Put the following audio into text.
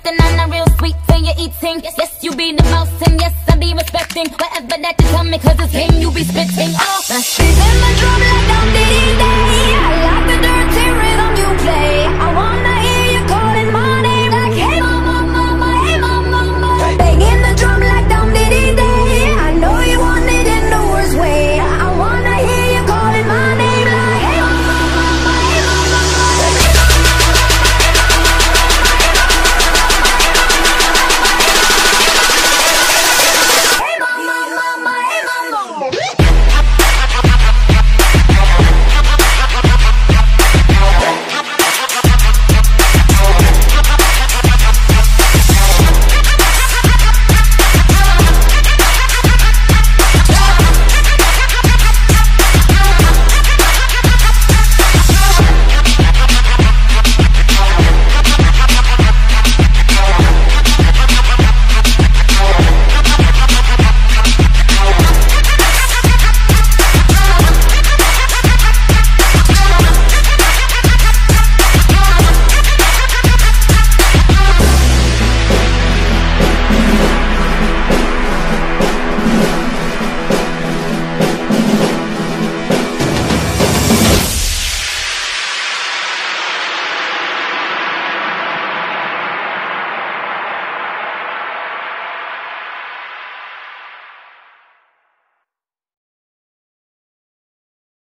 something on the real sweet when you're eating. Yes, you be the most, and yes, I be respecting whatever that you tell me, cause it's game you be spitting. Oh, I spit in my drum like I'm diddy day.